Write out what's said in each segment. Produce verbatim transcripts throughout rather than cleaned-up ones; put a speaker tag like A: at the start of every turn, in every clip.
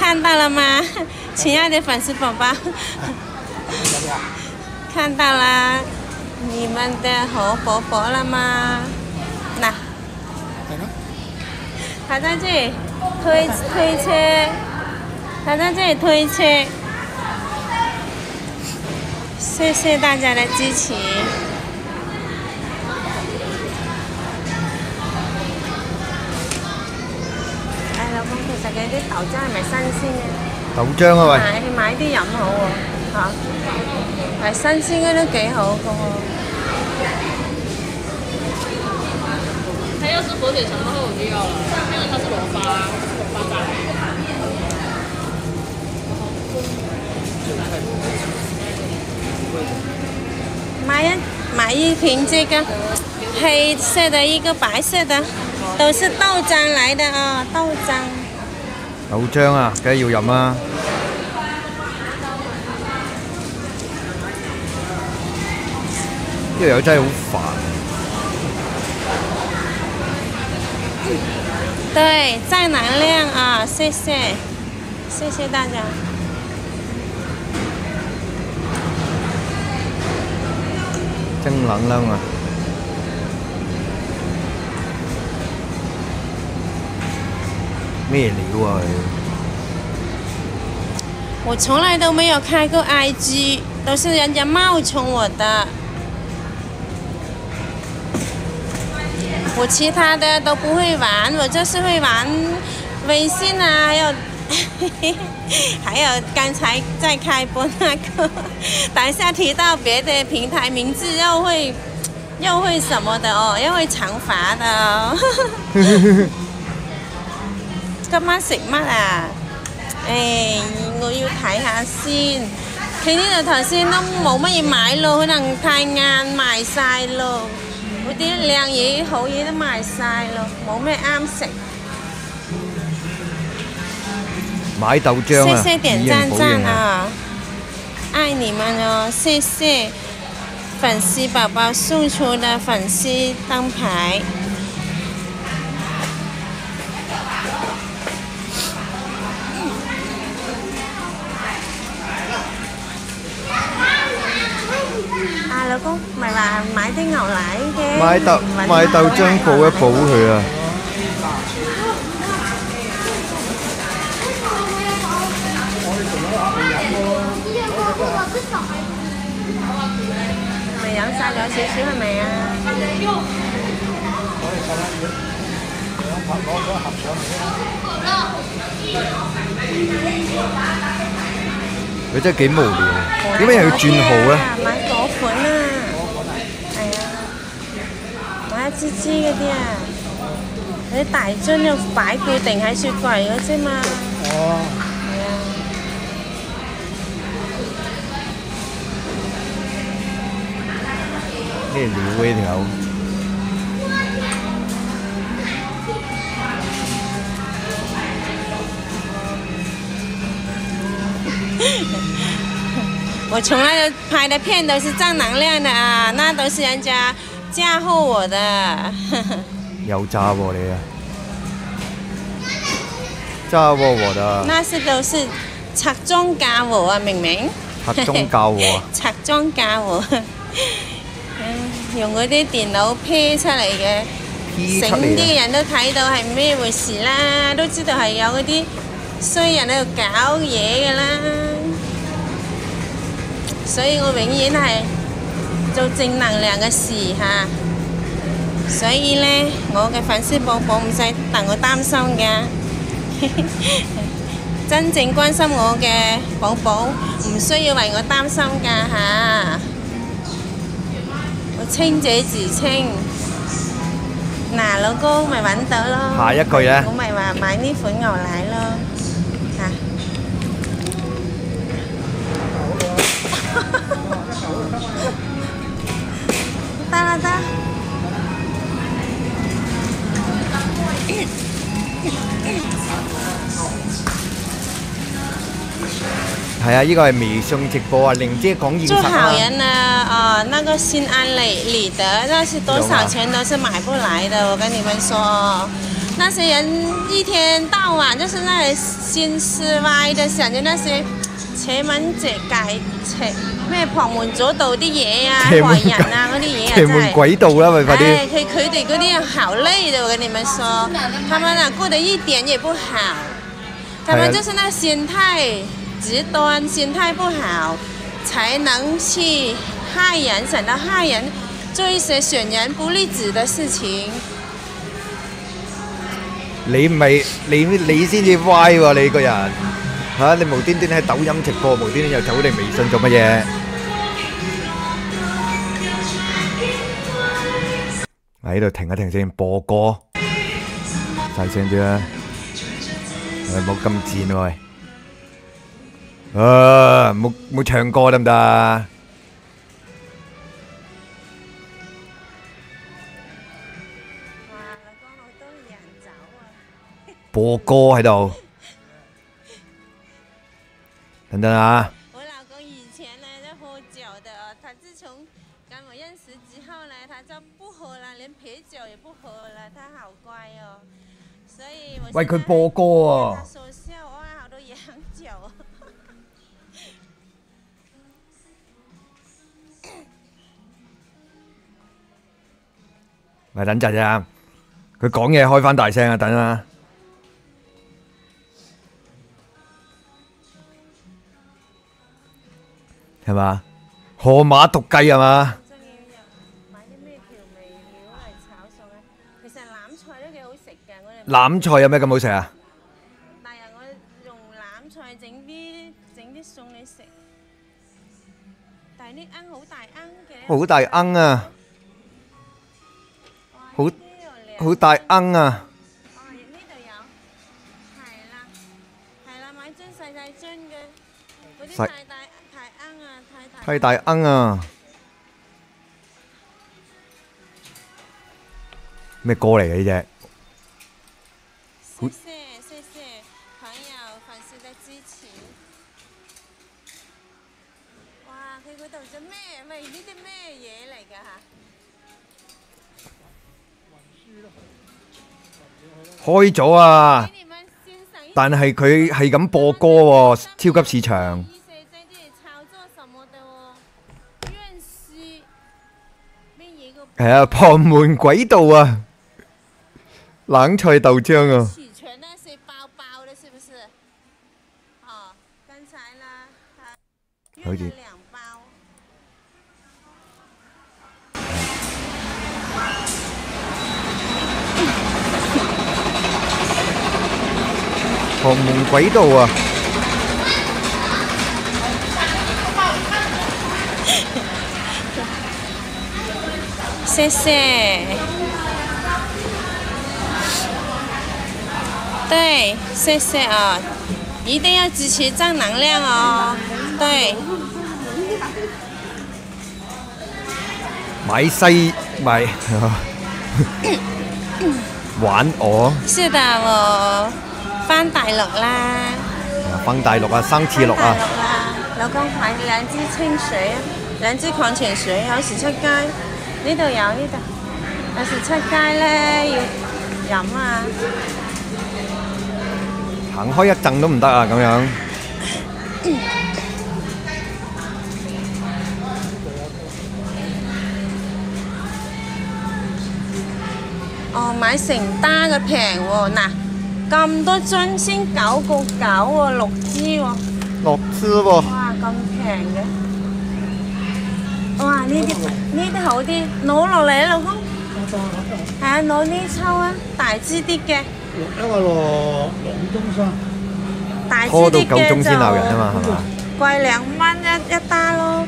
A: 看到了吗，亲爱的粉丝宝宝？看到了你们的猴伯伯了吗？那，他在这里推推车，他在这里推车。谢谢大家的支持。哎，老公，其實佢啲豆漿係咪新鮮嘅？
B: 豆漿啊喂！
A: 買買啲飲好喎，嚇，係新鮮嘅都幾好嘅喎。
C: 它要是火腿肠的话我就要了，因为它是螺巴螺巴炸。
A: 买一买一瓶这个黑色的，一个白色的，都是豆漿來的啊，豆漿。
B: 豆漿啊，梗係要飲啦。呢條友真係好煩。
A: 對，正能量啊！謝謝，謝謝大家。
B: 正能量啊！咩料啊佢？
A: 我從來都沒有開過 I G， 都是人家冒充我的。我其他的都不會玩，我就是會玩微信啊，還有還有剛才在開播那個，等一下提到別的平台名字又會又會什麼的哦，又會懲罰的哦。今晚食乜啊？誒，我要睇下先。佢呢度頭先都冇乜嘢買咯，可能太晏賣晒咯。嗰啲靚嘢好嘢都賣晒咯，冇咩啱食。
B: 買豆漿啊！
A: 謝謝點讚讚啊！愛你們哦，謝謝粉絲寶寶送出的粉絲燈牌。啊，老公，唔係話買啲牛奶嘅？
B: 買豆買豆漿補一補佢啊！
A: 咪飲晒咗少少係咪啊？
B: 佢真係幾無聊，點解又要轉號咧？
A: 買嗰款啊，係啊，買一支支嗰啲啊，嗰啲大樽要擺固定喺雪櫃嗰啫嘛。哦。係啊。
B: 咩料呢條友？
A: 我從來拍的片都是正能量的啊，那都是人家嫁禍我的。
B: 又炸禍你啊！炸禍我的。
A: 那是都是拆裝嫁禍啊，明明。
B: 拆裝嫁禍啊！
A: 拆裝嫁禍，用嗰啲電腦 P 出嚟嘅，醒啲嘅人都睇到係咩回事啦，都知道係有嗰啲衰人喺度搞嘢㗎啦。所以我永遠係做正能量嘅事嚇，所以咧我嘅粉絲寶寶唔使戥我擔心嘅，真正關心我嘅寶寶唔需要為我擔心㗎嚇，我清者自清。嗱，老公咪揾到咯。
B: 下一句咧？
A: 我咪話買呢款牛奶咯嚇。得啦得。
B: 係啊，呢個係微信直播啊，玲姐講現實啊。
A: 做好人啊，哦，那個心安理理得，那是多少錢都是買不來的，我跟你們說。那那些人一天到晚就是那里心思歪的，想着那些邪門邪計、邪咩旁門左道啲嘢啊、壞人啊嗰啲嘢啊，
B: 邪門鬼道啦，咪快啲！
A: 哎，佢佢哋嗰啲好累的，我跟你們說，他們啊過得一點也不好，他們就是那心態極端，心態不好，才能去害人，想到害人，做一些損人不利己的事情。
B: 你咪你你先至歪喎！你個人嚇，你無端端喺抖音直播，無端端又走嚟微信做乜嘢？喺度停一停先，播歌，細聲啲啦，誒冇咁賤喎，啊冇冇唱歌得唔得？播歌喺度，等等啊！
A: 我老公以前呢就喝酒的，他自從跟我認識之後呢，他就不喝了，連啤酒也不喝了，他好乖哦。所以我
B: 喂佢播歌啊！
A: 他說笑哇，好多洋酒。
B: 喂，等陣啊！佢講嘢開翻大聲啊！等啊！係嘛？河馬毒雞係嘛？
A: 仲要又買啲咩調味料嚟炒餸咧？其實欖菜都幾好食嘅，我哋。
B: 欖菜有咩咁好食啊？
A: 第日我用欖菜整啲整啲餸你食，但係啲罌好大罌嘅。
B: 好大罌啊！好好大罌啊！
A: 哦，呢度有，係啦，係啦，買樽細細樽嘅，嗰啲太大太罌啊，太大。
B: 太大罌啊！咩歌嚟嘅呢隻？
A: 謝謝謝謝朋友粉絲的支持。哇！佢嗰度做咩？喂，呢啲咩嘢嚟㗎嚇？
B: 開咗啊！但係佢係咁播歌喎，超級市場。係啊，旁門鬼道啊，冷菜豆漿啊。好似。旁門鬼道啊！
A: 謝謝。對，謝謝啊！一定要支持正能量哦。對。
B: 買西買玩我。
A: 是的，我。翻大陸啦！
B: 翻大陸啊，生次陸啊！
A: 老公買兩支清水，兩支礦泉水，有時出街呢度有呢度，有時出街咧要飲啊！
B: 行開一陣都唔得啊，咁樣。
A: 哦，買成單嘅平喎，嗱。咁多樽先九個九喎，六支喎。
B: 六支喎。
A: 哇，咁平嘅。哇，呢啲呢啲好啲，攞落嚟啊，老公。係啊，攞呢抽啊，大支啲嘅。
D: 因為落兩中先。
A: 大支
B: 啲嘅就。拖到夠鐘先鬧人啊嘛，係嘛？
A: 貴兩蚊一一打咯。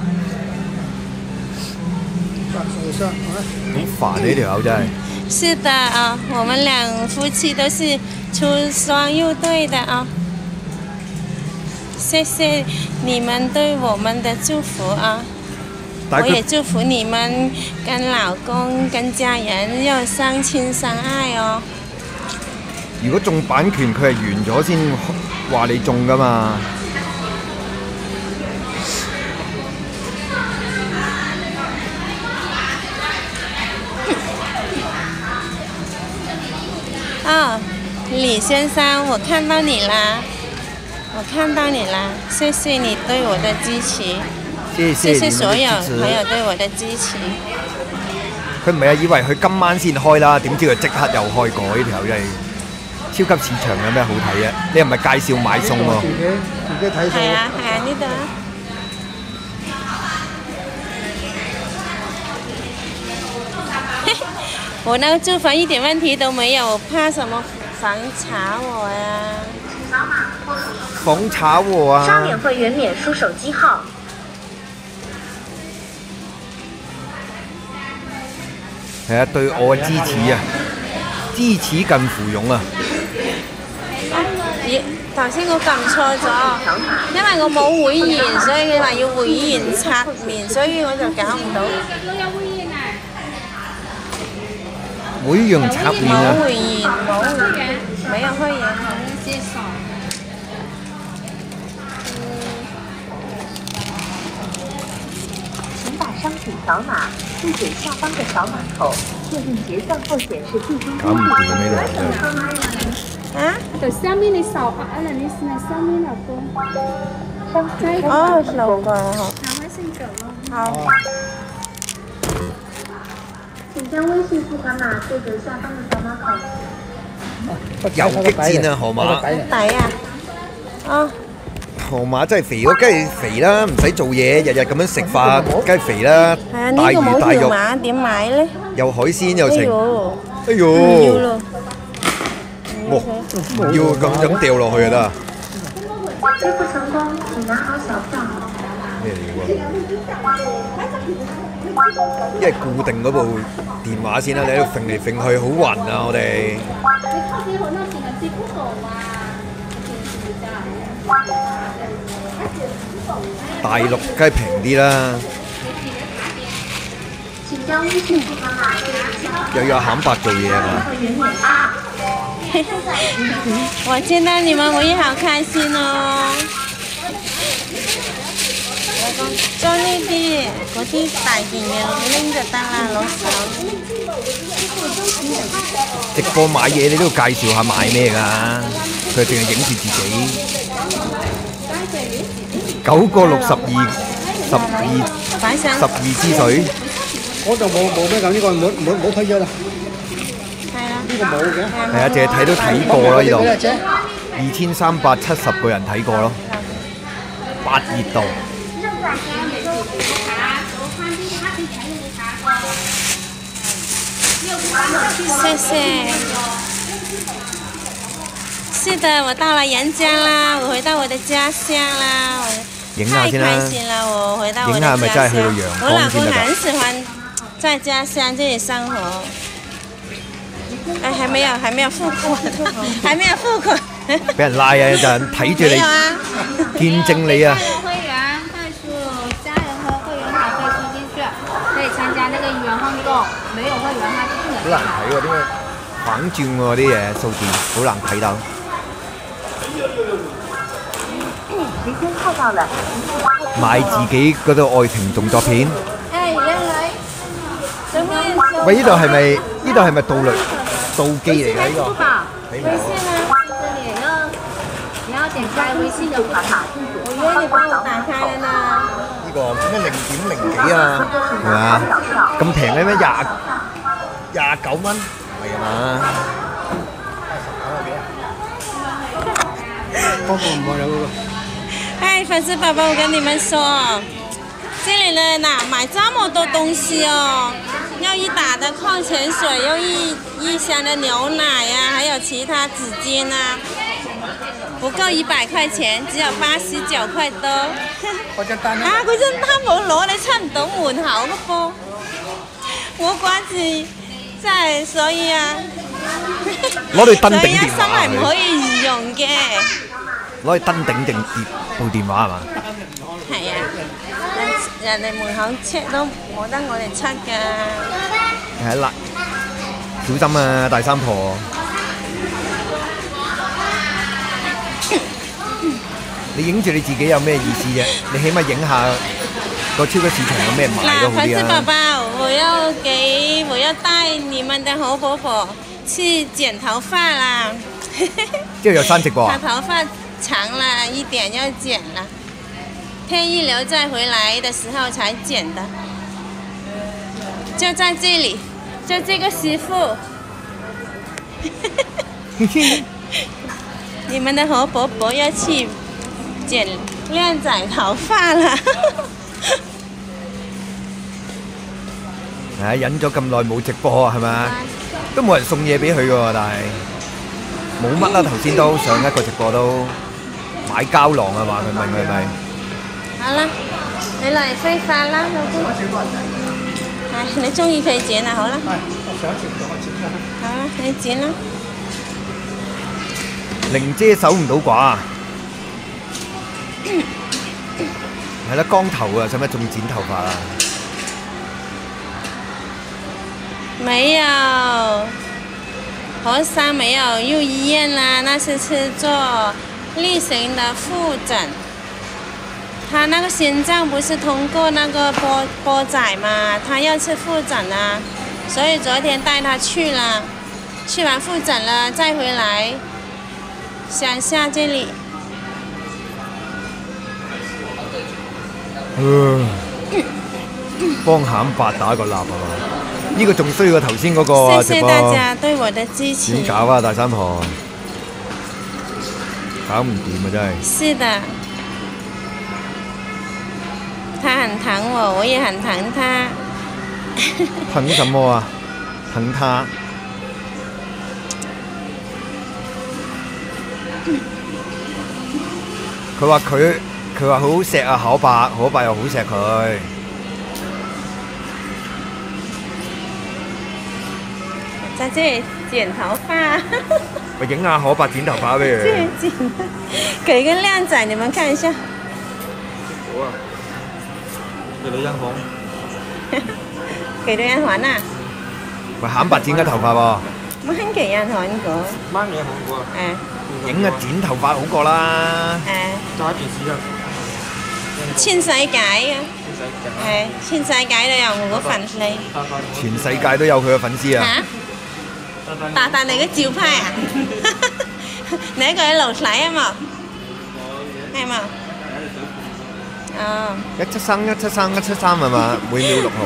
B: 好煩呢條友真係。
A: 是的啊，我們兩夫妻都是出雙入對的啊。謝謝你們對我們的祝福啊！我也祝福你們跟老公、跟家人要相親相愛哦。
B: 如果中版權，佢係完咗先話你中㗎嘛。
A: 哦，李先生，我看到你啦，我看到你啦，謝謝你對我的支持，
B: 謝謝
A: 謝謝所有
B: 你們的支持
A: 朋友對我的支持。
B: 佢唔係啊，以為佢今晚先開啦，點知佢即刻又開過，呢條真係超級市場有咩好睇啊？你係咪介紹買餸喎？
D: 自己自己睇數。
A: 係啊係啊，呢度啊。我那个住房一点问题都没有，我怕什麼房查我呀？
B: 房查我啊！
E: 刷免會員免輸手機號。
B: 係啊，對我嘅支持啊，支持近乎勇啊！
A: 咦，頭先我撳錯咗，因為我冇會員，所以佢話要會員刷面，所以我就搞唔到。
B: 會員刷面啊！
A: 冇會員，冇會員，沒有會員。
E: 請把商品掃碼，注給下方的掃碼口，確認結算後顯示最終
B: 搞唔掂呢兩樣。
A: 啊？
F: 就上面你掃把了，你是那上面那個。
A: 哦，六個好。
F: 拿微信走了。
A: 好。
E: 請將微信付款碼對準下方的掃碼口。
B: 有激戰啊，河馬！
A: 抵啊！哦。
B: 河馬真係肥咯，梗係肥啦，唔使做嘢，日日咁樣食飯，梗係肥啦。
A: 係啊，
B: 大
A: 呢個冇條
B: 魚大肉，
A: 碼點買咧？
B: 又海鮮又成。
A: 哎呦！
B: 哎
A: 唔要
B: 呦！
A: 咯。
B: 哇！唔要咁咁掉落去就得啊！
E: 支付成功，請拿好小票。
B: 咩嚟㗎？因為固定嗰部電話先啦，你喺度揈嚟揈去，好暈啊！我哋。大陸梗係平啲啦，
E: 請將微信付款碼對準下方
B: 又要阿顯伯做嘢啊嘛。
E: 會員免刷。
A: 我見到你們，我也好開心哦。將呢啲嗰啲大件嘅拎就得啦，攞手。
B: 直播買嘢你都要介紹下買咩㗎，佢淨係影住自己。九個六十二，十二十二支水。
D: 嗰度冇冇咩咁，呢個冇冇冇推咗啦。
A: 係啊。
D: 呢個冇嘅。
B: 係啊，淨係睇都睇過啦呢度。二千三百七十個人睇過咯，八熱度。
A: 謝謝。是的，我到了陽江啦，我回到我的家鄉啦，我太開心了，我回到我的家鄉。我老公很喜歡在家鄉這裡生活。哎，還沒有，還沒有付款，還沒有付款。
B: 俾人拉啊！有陣睇住你，見證你啊！
F: 會員快速家人和會員卡可以輸進去，可以參加那個員互動。沒有會員的話就不能。
B: 好難睇喎，點解反轉喎啲嘢數字，好難睇到。
E: 時間快到了。
B: 賣自己嗰套愛情動作片。
A: 哎，靚女，做咩做？
B: 喂，呢度係咪呢度係咪盜雷盜機嚟㗎？呢個睇唔到。
E: 你要點開微信的款碼，
A: 我以為你幫我打開了呢。
B: 呢個咩零點零幾啊？係嘛？咁平嘅咩？廿廿九蚊，係嘛？
D: 嗰個唔係有嗰個。
A: 哎，粉絲寶寶，我跟你們說，這裡呢，哪買這麼多東西哦？要一打的礦泉水，又一一箱的牛奶呀、啊，還有其他紙巾啊，不夠一百塊錢，只有八十九塊多。
D: 嗰張單
A: 啊，嗰張單冇攞，你出唔到門口嘅噃。我掛住，真係所以啊，
B: 攞嚟登頂
A: 所以一
B: 電話
A: 生係唔可以唔用嘅。
B: 攞去登頂定接部電話係嘛？
A: 係啊，人人哋門口 check 都冇得我哋出㗎。
B: 係啦，小心啊，大三婆！你影住你自己有咩意思啫？你起碼影下個超級市場有咩買都好啲啊！
A: 粉絲寶寶，我要給我要帶你們的好婆婆去剪头发啦。
B: 之後又刪直播
A: 他頭髮長了一點要剪了，天一流再回來的時候才剪的。就在這裡，就這個師傅。你們的何伯伯要去剪靚仔頭髮啦！
B: 係忍咗咁耐冇直播係咪？都冇人送嘢俾佢喎，但係冇乜啦。頭先都上一個直播都買膠囊啊嘛，佢問佢係咪？
A: 好啦，你嚟飛髮啦，老公。係，你中意佢剪啊，好啦。
D: 係，我想剪就我剪啦。
A: 好啦，你剪啦。
B: 玲姐守唔到寡，係啦，光頭啊，使乜仲剪頭髮啊？
A: 沒有，和尚沒有入醫院啦，那是去做例行的復診。他那個心臟不是通過那個波波仔嘛，他要去復診啊，所以昨天帶他去了，去完復診了再回來，鄉下這裡。
B: 嗯，幫慘白打個蠟啊嘛！呢個仲衰過頭先嗰個啊！
A: 謝謝大家對我的支持。
B: 點搞啊，大三婆？搞唔掂啊，真係。
A: 是的，他很疼我，我也很疼他。
B: 疼什麼啊？疼他。佢話佢佢話好錫啊，可伯可伯又好錫佢。
A: 在這裡剪頭髮。
B: 我影下可伯剪頭髮俾佢。
A: 剪，給個靚仔，你們看一下。
B: 好啊，給女人看。
A: 給女人看啊？
B: 喂，慘白剪緊頭髮喎。
A: 掹給人看過。
D: 掹嘢好過。
A: 誒。
B: 影啊剪頭髮好過啦。
A: 誒。
D: 揸電視啊！
A: 全世界啊！係，全世界都有我個粉絲。
B: 全世界都有佢嘅粉絲啊！
A: 嚇？大大你嘅照拍啊！你一個喺樓睇啊嘛？係嘛？哦。
B: 一七三一七三一七三係嘛？每秒六號。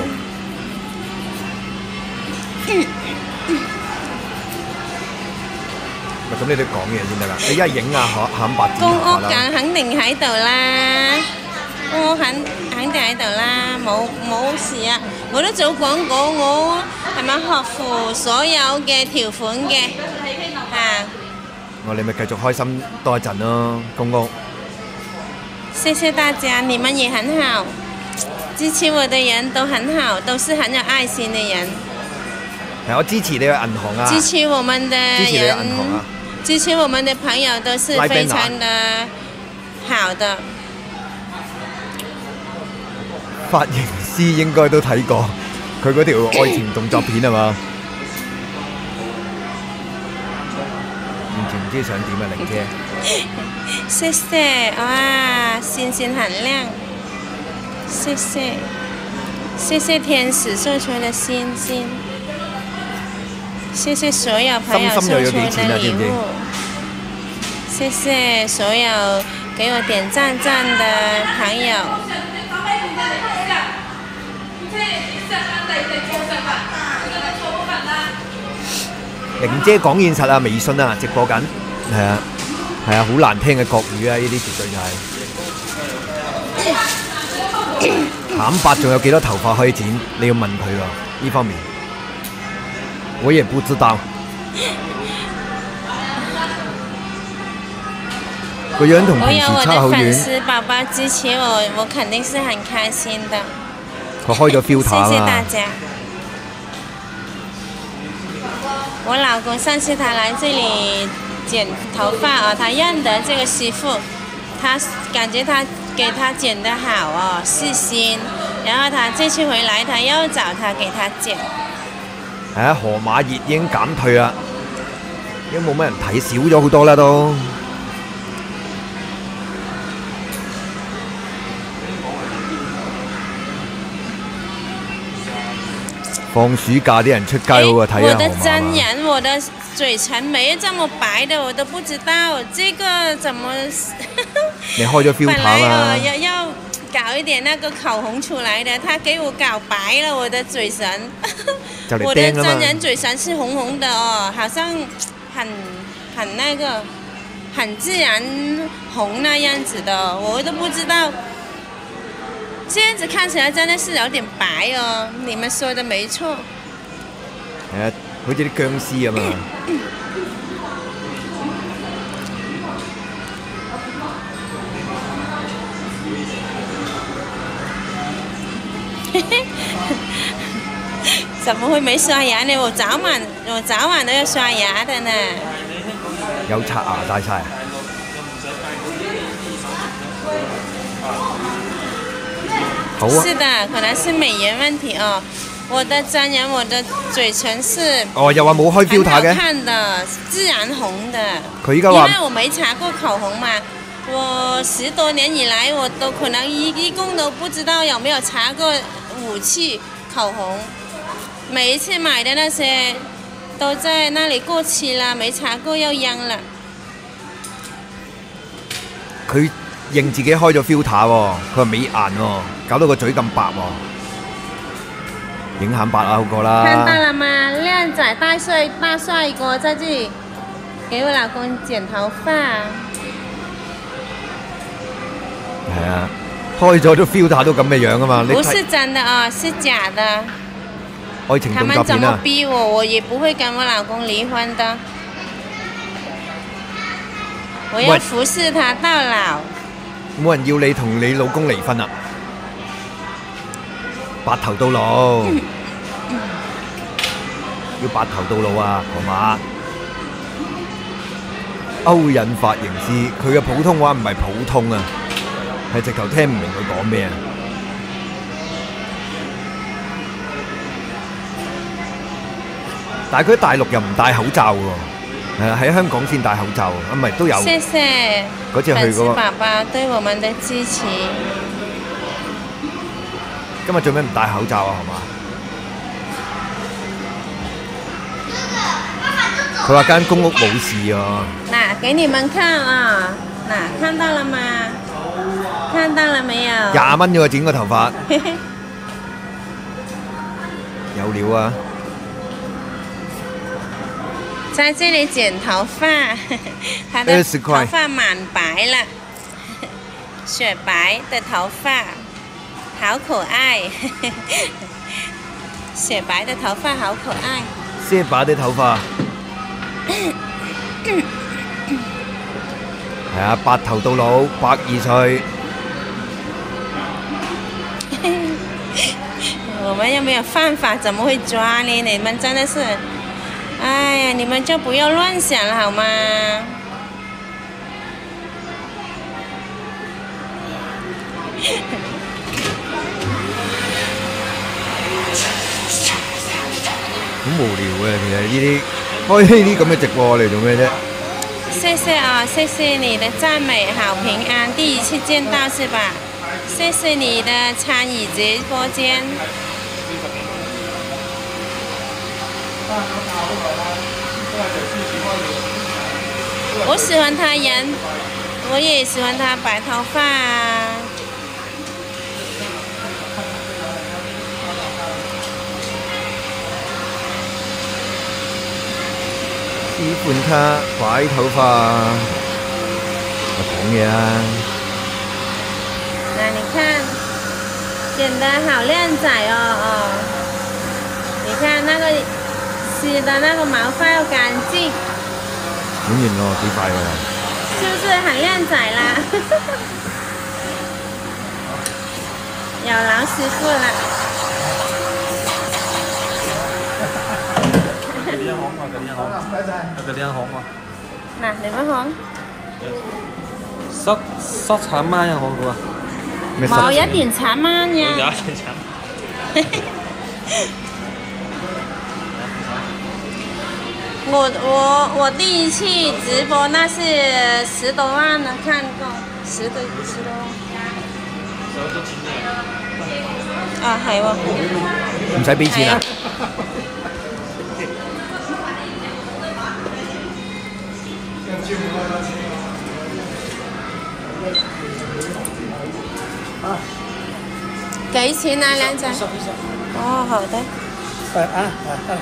B: 咪咁你都講嘢先得啦！你一係影啊可慘白剪頭髮啦。
A: 公屋梗肯定喺度啦，公屋肯肯定喺度啦，冇冇事啊！我都做廣告，我係咪合乎所有嘅條款嘅啊？
B: 我哋咪繼續開心多一陣咯，公屋。
A: 謝謝大家，你們也很好，支持我的人都很好，都是很有愛心的人。
B: 係我支持你嘅銀行啊！
A: 支持我們的人，
B: 支持你嘅銀行啊！
A: 支持我們的朋友都是非常的好的。
B: 髮型師應該都睇過佢嗰條愛情動作片係嘛？完全唔知想點啊，玲姐。
A: 謝謝，哇，星星很亮，謝謝，謝謝天使送出的星星。謝謝所有朋友送出的禮物，謝謝所有給我點讚讚的朋友。
B: 玲姐講現實啊，微信啊，直播緊，係啊，係啊，好難聽嘅國語啊，呢啲絕對就係。慘白仲有幾多頭髮可以剪？你要問佢喎，呢方面。我也不知道。個樣同平時差好遠。我有我的粉絲
A: 寶寶支持我，我肯定是很開心的。
B: 佢開咗 filter 啊！
A: 謝謝大家。我老公上次他來這裡剪頭髮啊，他認得這個師傅，他感覺他給他剪得好哦，細心。然後他這次回來，他又找他給他剪。
B: 係啊，河馬熱已經減退啦，已經冇乜人睇，少咗好多啦都。 放暑假啲人出街好過睇下
A: 我的
B: 河馬
A: 真人，我的嘴唇没这么白的，我都不知道这个怎么。
B: 你開咗 filter
A: 本来
B: 啦
A: 哦，要要搞一点那个口红出来的，他给我搞白了我的嘴唇。
B: 就嚟
A: 我的
B: 釘啦嘛
A: 真人嘴唇是红红的哦，好像很很那个很自然红那样子的，我都不知道。这样子看起来真的是有点白哦，你们说的没錯。
B: 係啊，好似啲僵屍咁啊！
A: 怎么会没刷牙呢？我早晚我早晚都要刷牙的呢。
B: 有刷牙帶晒啊！好啊！
A: 是的，可能是美颜问题哦。我的真人，我的嘴唇是
B: 哦，又話冇開
A: 很
B: filter
A: 好
B: 嘅，
A: 看的，自然红的。
B: 佢依家話
A: 因為我沒搽過口紅嘛，我十多年以來我都可能一一共都不知道有沒有搽過五次口紅，每一次買的那些都在那裡過期了，沒搽過又癢了。
B: 佢認自己開咗 filter 喎，佢話美顏喎，搞到個嘴咁白喎。影顯白啊好過啦。
A: 看到了嗎？靓仔大帥大帥哥在這裡給我老公剪頭髮。
B: 係啊，開咗都 filter 都咁嘅樣啊嘛。你
A: 不
B: 睇
A: 是真的哦，是假的。
B: 愛情動
A: 他們怎麼
B: 作片啊，
A: 逼我，我也不會跟我老公離婚的。我要
B: 喂
A: 服侍他到老。
B: 冇人要你同你老公離婚啊！白頭到老，要白頭到老啊，河馬。歐印髮型師，佢嘅普通話唔係普通啊，係直頭聽唔明佢講咩啊！但係佢喺大陸又唔戴口罩喎，係啊，喺香港先戴口罩，啊唔係都有。
A: 謝謝
B: 嗰次去
A: 粉絲
B: 嗰個，
A: 寶寶對我們的支持。
B: 今日做咩唔戴口罩啊？係嘛？佢話間公屋冇事啊。
A: 嗱，給你們看啊，嗱，看到了嗎？看到了沒有？
B: 廿蚊啫喎，剪個頭髮，有料啊！
A: 在這裡剪頭髮，他的
B: 二十塊
A: 頭髮蠻白了，雪白的頭髮，好可愛。雪白的頭髮好可愛。
B: 遮把啲頭髮，係啊，白頭到老，百二歲。
A: 我們又沒有犯法，怎麼會抓呢？你們真的是，哎呀，你們就不要亂想了好嗎？
B: 好無聊嘅，其實呢啲開呢啲咁嘅直播嚟做咩啫？
A: 謝謝啊，謝謝你的讚美，好平安，第一次見到是吧？謝謝你的參與直播間。我喜歡他人，我也喜歡他白頭髮。
B: 喜歡他白頭髮，我講嘢啊！
A: 那你看，剪得好靚仔哦哦！你看那個洗的那個毛髮又乾淨，
B: 剪完咯，幾快喎！
A: 是不是很靚仔啦？有勞師傅啦！
D: 佢啲好啊，佢啲好，佢啲好啊。
A: 嗱，你乜行？
D: 塞塞產媽又好嘅喎。
B: 咩
A: 冇
B: 濕
A: 一點慘慢
D: 有
A: 呀！
D: 一點慘。
A: 我我我第一次直播那是十多萬呢，看過十多十多萬。 啊，係喎。
B: 唔使俾錢啊？
A: 幾錢啊兩隻？哦，好的。
G: 啊啊啊！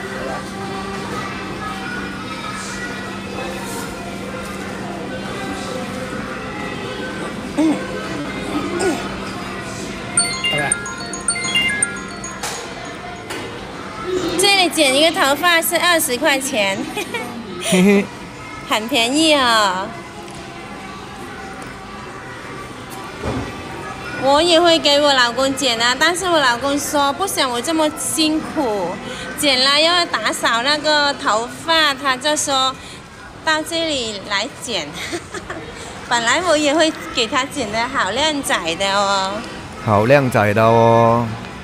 A: 嗯。这里剪一个头发是二十块钱，很便宜哦。我也会给我老公剪啊，但是我老公说不想我这么辛苦，剪了又要打扫那个头发，他就说到这里来剪。本来我也會給他剪得好靚仔的哦，
B: 好靚仔的哦。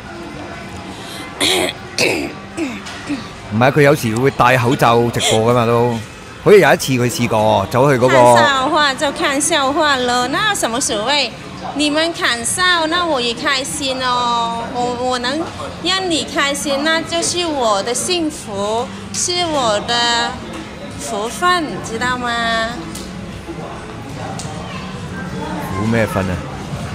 B: 唔係佢有時會戴口罩直播噶嘛都，好似有一次佢試過走去嗰、那個。
A: 看笑話就看笑話了，那有什麼所謂？你們看笑，那我也開心哦。我我能讓你開心，那就是我的幸福，是我的福分，知道嗎？
B: 福咩分啊？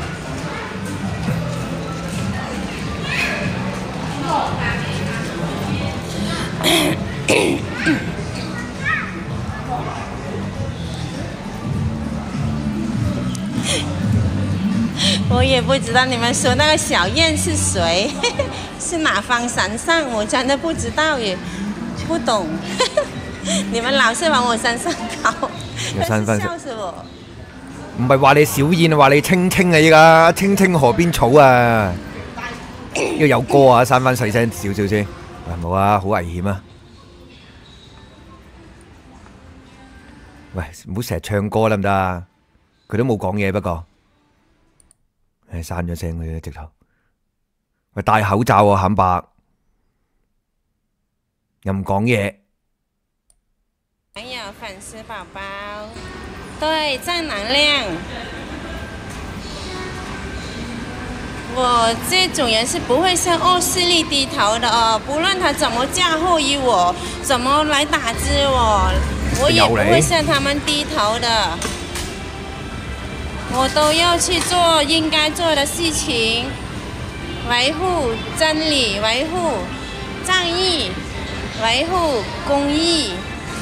A: 我也不知道你们说那个小燕是谁，是哪方神上，我真的不知道也不懂。你們老是往我身上搞，笑死我！
B: 唔係話你小燕，話你青青啊！依家青青河邊草啊，呢個有歌啊，閂翻細聲少少先。冇啊，好危險啊！喂，唔好成日唱歌得唔得啊？佢都冇講嘢，不過，唉，閂咗聲佢直頭。喂，戴口罩啊，冚白，又唔講嘢。
A: 還有粉絲寶寶，對，正能量。我這種人是不會向惡勢力低頭的哦，不論他怎麼嫁禍於我，怎麼來打擊我，我也不會向他們低頭的。我都要去做應該做的事情，維護真理，維護正義，維護公義。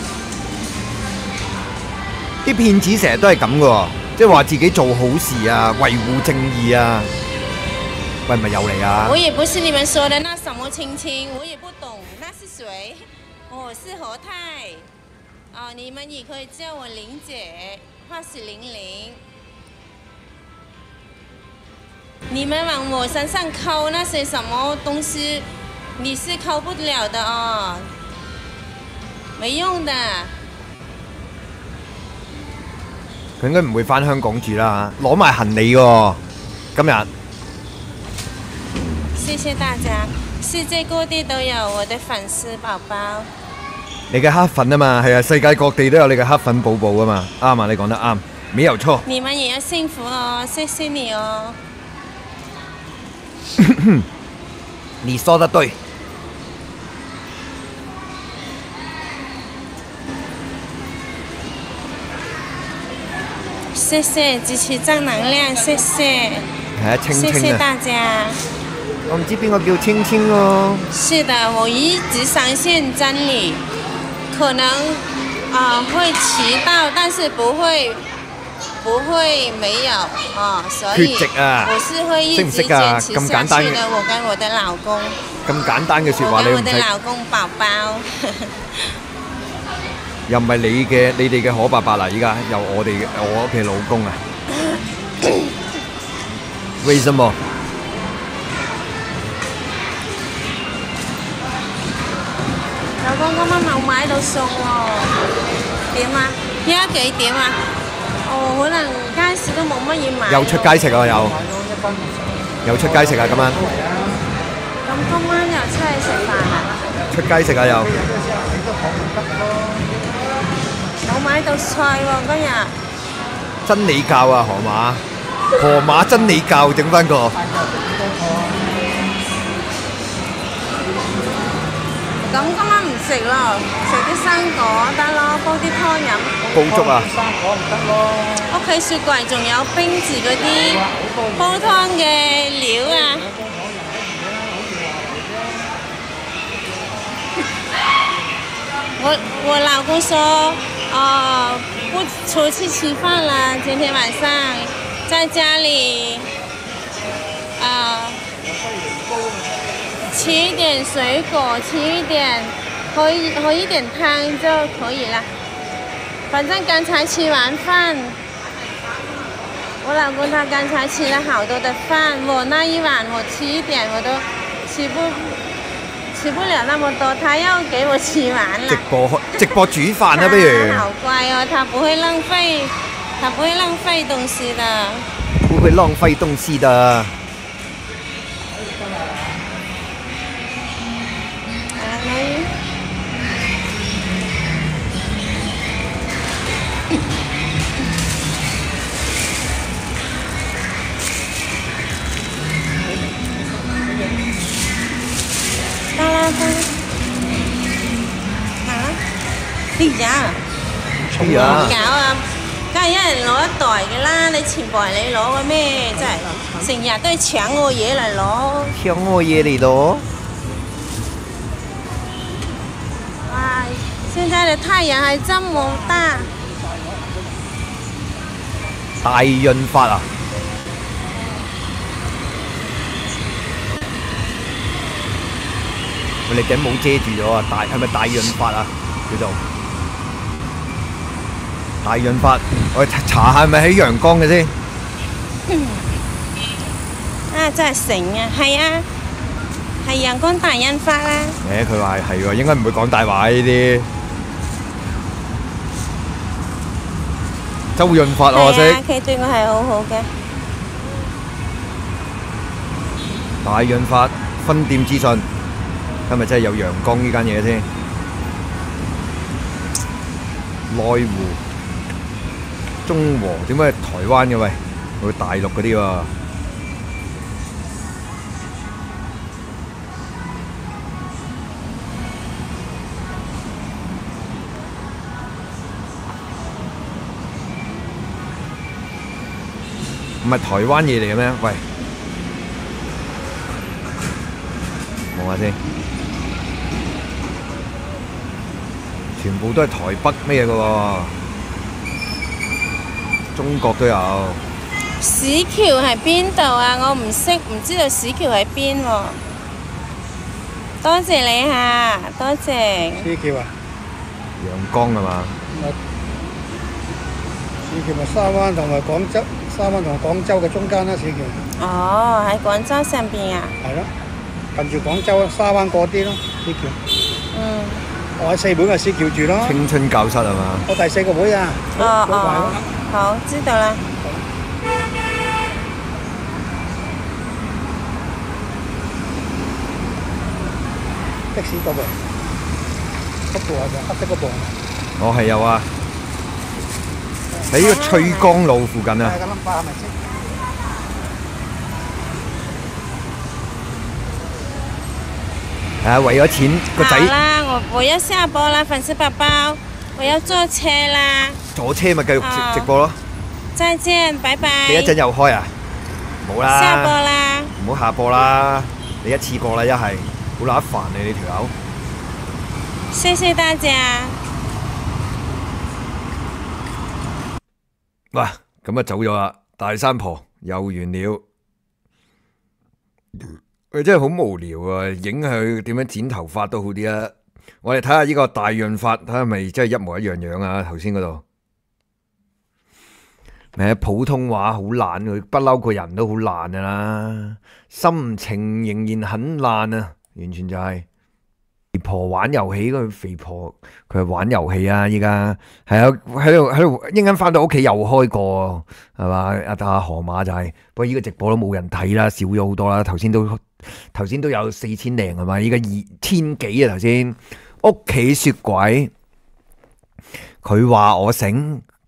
B: 啲騙子成日都係咁嘅，即係話自己做好事啊，維護正義啊。喂，咪又嚟啊！
A: 我也不是你們說的那什麼青青，我也不懂那是誰。我是何太，哦，你們也可以叫我玲姐，或是玲玲。你們往我身上扣那些什麼東西，你是扣不了的哦，沒用的。
B: 佢應該唔會返香港住啦，攞埋行李喎，今日。
A: 謝謝大家，世界各地都有我的粉絲寶寶。
B: 你嘅黑粉啊嘛，係啊，世界各地都有你嘅黑粉寶寶啊嘛，啱啊，你講得啱，沒有錯。
A: 你們也要幸福哦，謝謝你哦。
B: 你說得對。
A: 謝謝支持正能量，謝謝。
B: 係啊，青青啊。
A: 謝謝大家。
B: 我唔知邊個叫青青哦。
A: 是的，我一直相信真理，可能啊、呃、會遲到，但是不會不會沒有啊、哦，所以我是會一直堅持下去的。我跟我的老公。
B: 咁簡單嘅説話你唔使。我跟我的老公寶寶。又唔係你嘅，你哋嘅可伯伯啦，依家由我哋我嘅老公啊。為什麼？
A: 老公今晚冇買到餸喎，點啊？依家幾點啊？哦，可能街市都冇乜嘢買。
B: 又出街食啊！又又出街食啊！今晚。
A: 咁今晚又出去食飯啊？
B: 出街食啊！又。
A: 冇買到菜喎，今日。
B: 真理教啊，河馬。 河馬真理教整翻個。
A: 咁今晚唔食咯，食啲生果得咯，煲啲湯飲。
B: 煲粥啊！
G: 生果唔得咯。
A: 屋企雪櫃仲有冰住嗰啲煲湯嘅料啊！我我老公說，哦，不出去吃飯了，今天晚上在家裡，啊、呃。吃一點水果，吃一點，喝一喝一點湯就可以了。反正剛才吃完飯，我老公他剛才吃了好多的飯，我那一碗我吃一點我都吃不吃不了那麼多，他要給我吃完了。
B: 直播直播煮飯啦，不如。
A: 好乖哦，他不會浪費，他不會浪費東西的。
B: 不會浪費東西的。 哎
A: 哎呀，
B: 哎呀，
A: 搞啊！梗係一人攞一袋嘅啦，你全部係你攞嘅咩？真係成日都係搶我嘢嚟攞。
B: 搶我嘢嚟攞。
A: 哇！現在的太陽還這麼大。
B: 大潤發啊！我哋頂帽遮住咗啊！大係咪大潤發啊？叫做大潤發，我哋查下係咪喺陽江嘅先。
A: 啊，真係醒啊！係啊，係陽江大潤發啦。
B: 誒，佢話係喎，應該唔會講大話呢啲。周潤發我識。
A: 係啊，佢對我係好好嘅。
B: 大潤發分店資訊。係咪真係有陽江呢間嘢先？內湖、中和點解係台灣嘅喂？去大陸嗰啲喎。唔係台灣嘢嚟嘅咩？喂，望下先。全部都係台北咩嘅喎，中國都有。
A: 市橋係邊度啊？我唔識，唔知道市橋喺邊喎。多謝你嚇，多謝。
G: 市橋啊？
B: 陽江係嘛？
G: 市橋咪沙灣同埋廣州，沙灣同廣州嘅中間啦，市橋。
A: 哦，喺廣州上邊啊？
G: 係咯，近住廣州沙灣過啲咯，市橋。
A: 嗯。
G: 我喺四會嘅市橋住咯。
B: 青春教室係嘛？
G: 我第四個會啊。
A: 哦哦，好，知道啦。
G: 的士嗰部，嗰部係咪黑色嗰部？
B: 哦，係有啊，喺呢個翠江路附近啊。
G: 係個 number 係咪先？
B: 係啊，為咗錢個仔。
A: 好啦，我我要下播啦，粉絲寶寶，我要坐車啦。
B: 坐車咪繼續直直播咯。
A: 再見，拜拜。
B: 你一陣又開啊？冇啦。
A: 下播啦。
B: 唔好下播啦，你一次過啦，一係好乸煩你你條友。
A: 謝謝大家。
B: 哇，咁啊走咗啦，大山婆又完了。佢真係好無聊啊！影佢點樣剪頭髮都好啲啊！我哋睇下呢個大潤發，睇下係咪真係一模一樣樣啊！頭先嗰度，誒普通話好爛，佢不嬲個人都好爛噶啦，心情仍然很爛啊！完全就係、是、肥婆玩遊戲，個肥婆佢係玩遊戲啊！依家係啊，喺度喺度，一陣間翻到屋企又開過，係嘛？阿阿河馬就係、是，不過依個直播都冇人睇啦，少咗好多啦。頭先都。頭先都有四千零係嘛，依家二千幾啊！頭先屋企雪櫃，佢話我醒，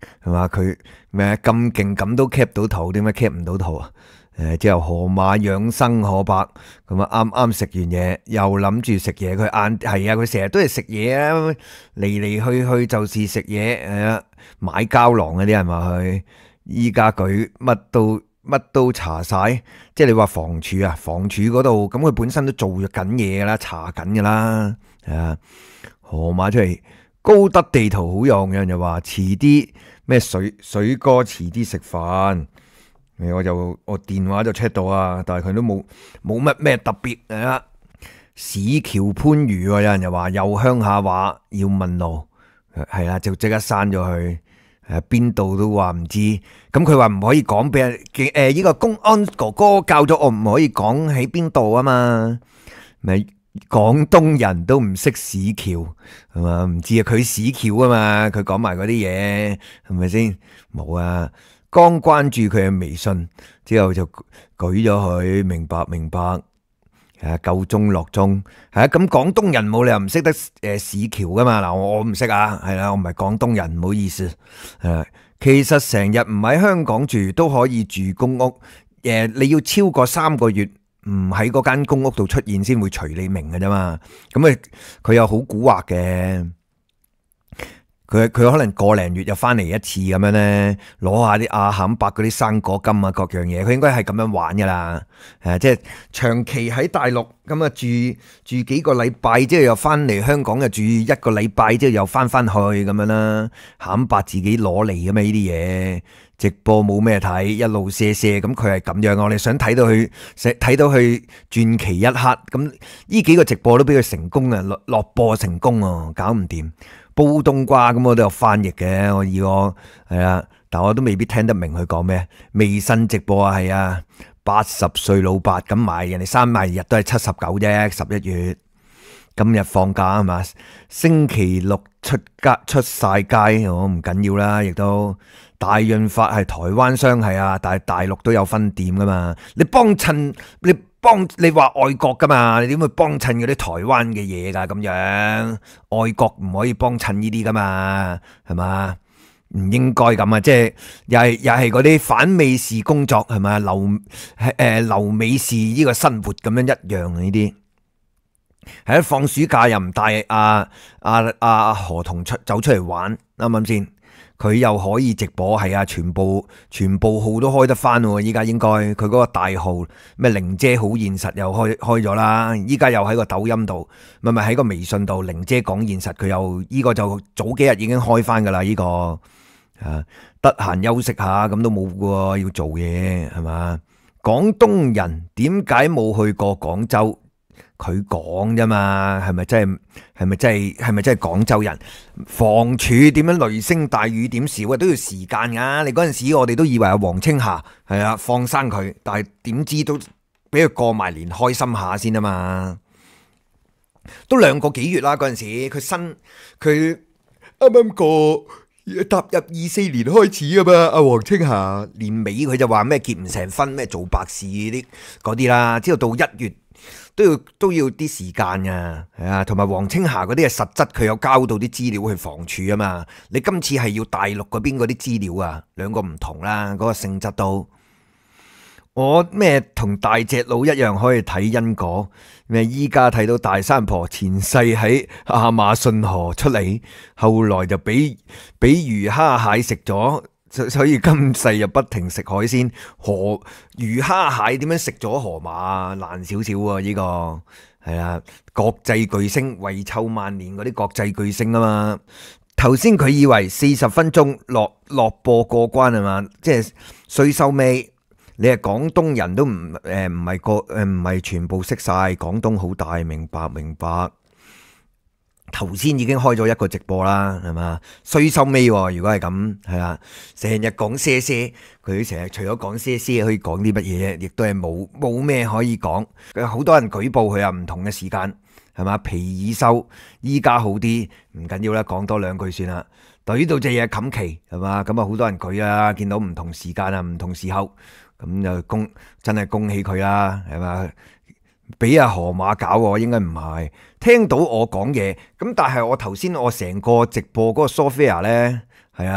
B: 係嘛？佢咩咁勁咁都 cap 到圖，點解 cap 唔到圖啊？誒，之後河馬養生可伯咁啊，啱啱食完嘢，又諗住食嘢。佢晏係啊，佢成日都係食嘢啊，嚟嚟去去就是食嘢。係啊，買膠囊嗰啲人話佢，依家佢乜都乜都查晒。即係你話房署啊，房署嗰度咁佢本身都做緊嘢噶啦，查緊噶啦。係啊，河馬出嚟高德地圖好用，有人就話遲啲咩水水哥遲啲食飯。我就我電話就 check 到啊，但係佢都冇冇乜咩特別啊。市橋番禺有人又話又鄉下話要問路，係啦就即刻刪咗佢。誒邊度都話唔知，咁佢話唔可以講俾人誒呢個公安哥哥教咗我唔可以講喺邊度啊嘛，咪廣東人都唔識市橋係嘛？唔知啊，佢市橋啊嘛，佢講埋嗰啲嘢係咪先？冇啊。剛關注佢嘅微信之後就舉咗佢，明白明白，係啊，夠鐘落鐘，係啊，咁廣東人冇理由唔識得誒市橋噶嘛。嗱，我我唔識啊，係啦，我唔係廣東人，唔好意思。誒，其實成日唔喺香港住都可以住公屋，誒，你要超過三個月唔喺嗰間公屋度出現先會除你名嘅啫嘛。咁啊，佢又好蠱惑嘅。佢佢可能個零月又翻嚟一次咁樣咧，攞下啲阿坎伯嗰啲生果金啊，各樣嘢，佢應該係咁樣玩噶啦，誒，即係長期喺大陸咁啊住住幾個禮拜，之後又翻嚟香港，又住一個禮拜，之後又翻翻去咁樣啦。坎伯自己攞嚟噶嘛呢啲嘢，直播冇咩睇，一路射射咁，佢係咁樣。我哋想睇到佢睇到佢傳奇一刻，咁呢幾個直播都俾佢成功啊，落落播成功啊，搞唔掂。煲冬瓜咁我都有翻譯嘅，我以我係啊，但我都未必聽得明佢講咩。微信直播啊，係啊，八十歲老八咁埋，人哋三埋日都係七十九啫，十一月今日放假係嘛？星期六出街出晒街，我唔緊要啦，亦都大潤發係台灣商係啊，但係大陸都有分店噶嘛，你幫襯你。幫你話外國噶嘛，你點會幫襯嗰啲台灣嘅嘢噶咁樣？外國唔可以幫襯呢啲噶嘛，係嘛？唔應該咁啊！即係又係又係嗰啲反美式工作係嘛？留誒留美式呢個生活咁樣一樣呢啲。係啊，放暑假又唔帶阿阿阿何同出走出嚟玩，啱唔啱先？佢又可以直播，係啊，全部全部號都開得翻喎。依家應該佢嗰個大號咩玲姐好現實又開開咗啦。依家又喺個抖音度，唔係唔係喺個微信度，玲姐講現實佢又依個就早幾日已經開翻噶啦。依個啊，得閒休息下咁都冇喎，要做嘢係嘛？廣東人點解冇去過廣州？佢講啫嘛，係咪真係？係咪真係？係咪真係廣州人？房署點樣雷聲大雨點小啊？都要時間噶。你嗰陣時我哋都以為阿黃青霞係啊放生佢，但係點知都俾佢過埋年開心下先啊嘛。都兩個幾月啦，嗰陣時佢新佢啱啱過踏入二四年開始啊嘛。阿黃青霞年尾佢就話咩結唔成婚咩做白事啲嗰啲啦，之後到一月。都要都要啲時間噶，係啊，同埋黃青霞嗰啲係實質，佢有交到啲資料去房署啊嘛。你今次係要大陸嗰邊嗰啲資料啊，兩個唔同啦，嗰個性質都。我咩同大隻佬一樣可以睇因果咩？依家睇到大山婆前世喺亞馬遜河出嚟，後來就俾俾魚蝦蟹食咗。所以今世又不停食海鮮，河魚蝦蟹點樣食咗河馬難少少啊？呢、這個係啊，國際巨星遺臭萬年嗰啲國際巨星啊嘛。頭先佢以為四十分鐘落落播過關係嘛，即係衰收尾。你係廣東人都唔誒唔係個誒唔係全部識晒廣東好大，明白明白。頭先已經開咗一個直播啦，係嘛？衰收尾，如果係咁，係啊，成日講些些，佢成日除咗講些些，可以講啲乜嘢？亦都係冇冇咩可以講。好多人舉報佢啊，唔同嘅時間，係嘛？皮爾收，依家好啲，唔緊要啦，講多兩句算啦。懟到隻嘢冚旗，係嘛？咁啊，好多人舉啊，見到唔同時間啊，唔同時候，咁就恭真係恭喜佢啦，係嘛？俾阿河馬搞喎，應該唔係聽到我講嘢咁，但係我頭先我成個直播嗰個 software 咧，係啊，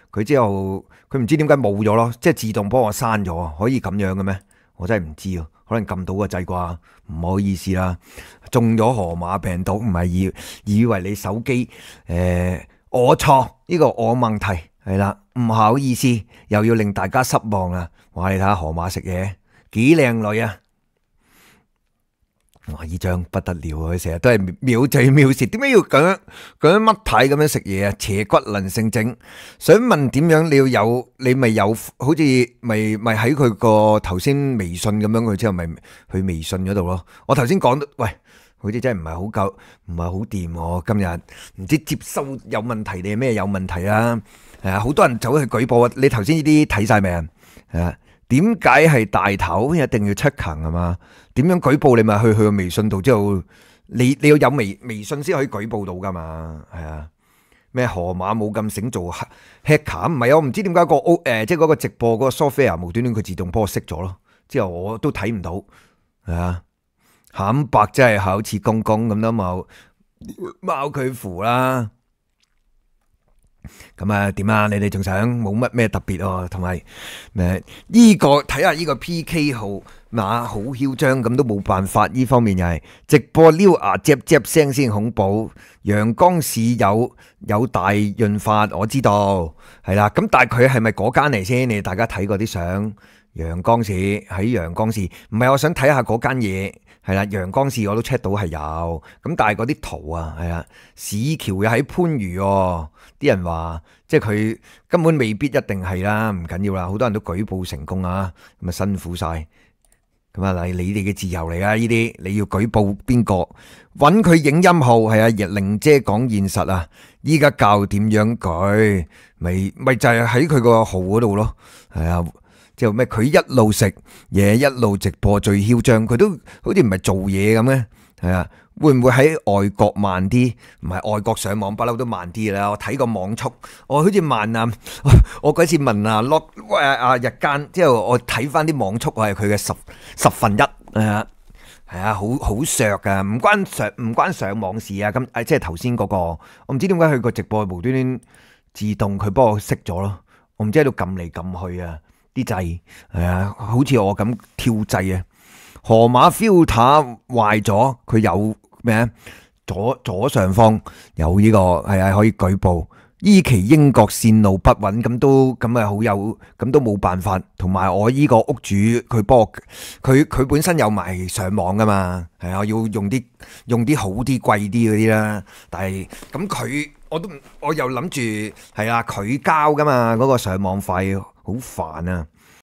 B: 佢之後佢唔知點解冇咗咯，即係自動幫我刪咗，可以咁樣嘅咩？我真係唔知啊，可能撳到個掣啩，唔好意思啦。中咗河馬病毒，唔係以以為你手機誒、呃、我錯，呢、呢個我問題係啦，唔好意思，又要令大家失望啦。哇！你睇下河馬食嘢幾靚女啊！哇！依張不得了，佢成日都係秒嘴秒舌，點解要咁樣咁樣乜牌咁樣食嘢啊？邪骨能性症，想問點樣你要有，你咪有，好似咪咪喺佢個頭先微信咁樣，佢之後咪去微信嗰度咯。我頭先講到，喂，好似真係唔係好夠，唔係好掂喎。今日唔知接收有問題定係咩有問題啊？係啊，好多人走去舉報啊！你頭先呢啲睇晒未啊？係啊。點解係大頭一定要出勤啊嘛？點樣舉報你咪去去個微信度之後，你你要有微微信先可以舉報到噶嘛？係啊，咩河馬冇咁醒做 hacker 唔係，我唔知點解個 O 誒即係嗰個直播嗰個 software 無端端佢自動幫我熄咗咯，之後我都睇唔到，係啊，慘白真係好似公公咁都冇貓佢符啦。咁啊，點啊？你哋仲想冇乜咩特別哦？同埋誒呢個睇下呢個 P K 號馬好囂張，咁都冇辦法。呢方面又係直播撩牙啫啫聲先恐怖。陽江市有有大潤發，我知道係啦。咁但係佢係咪嗰間嚟先？你大家睇過啲相，陽江市喺陽江市，唔係我想睇下嗰間嘢。係啦，陽江市我都 check 到係有，咁但係嗰啲圖啊，係啊，市橋又喺番禺喎，啲人話即係佢根本未必一定係啦，唔緊要啦，好多人都舉報成功啊，咁啊辛苦晒，咁啊係你哋嘅自由嚟啊，呢啲你要舉報邊個，揾佢影音號係啊，玲姐講現實啊，依家教點樣舉，咪咪就係喺佢個號嗰度咯，係啊。之後咩？佢一路食嘢一路直播最囂張，佢都好似唔係做嘢咁嘅，係啊？會唔會喺外國慢啲？唔係外國上網不嬲都慢啲啦。我睇個網速，我好似慢啊！我嗰次問啊 lock 啊日間，之後我睇翻啲網速係佢嘅十十分一，係啊，係啊，好好削噶，唔關上唔關上網事啊。咁誒，即係頭先嗰個，我唔知點解佢個直播無端端自動佢幫我熄咗咯，我唔知喺度撳嚟撳去啊。啲掣係啊，好似我咁跳掣啊！河馬 filter 壞咗，佢有咩啊？左左上方有呢個係啊，可以舉報。依期英國線路不穩，咁都咁啊好有，咁都冇辦法。同埋我依個屋主佢幫我，佢佢本身有埋上網噶嘛，係啊，要用啲用啲好啲貴啲嗰啲啦。但係咁佢我都我又諗住係啊，佢交噶嘛嗰個上網費。好煩啊！